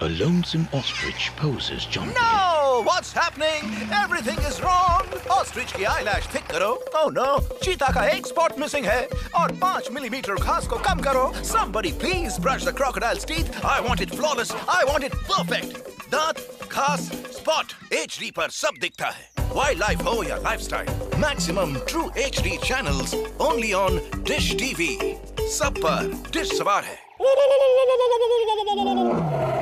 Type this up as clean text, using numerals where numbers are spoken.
A lonesome ostrich poses jauntily. No! What's happening? Everything is wrong. Ostrich की eyelash thick करो. Oh no! चीता का एक spot missing है. और 5 मिलीमीटर घास को कम करो. Somebody please brush the crocodile's teeth. I want it flawless. I want it perfect. दांत, घास, spot. HD पर सब दिखता है. Wildlife हो या lifestyle. Maximum True HD channels only on Dish TV. सब पर Dish सवार है.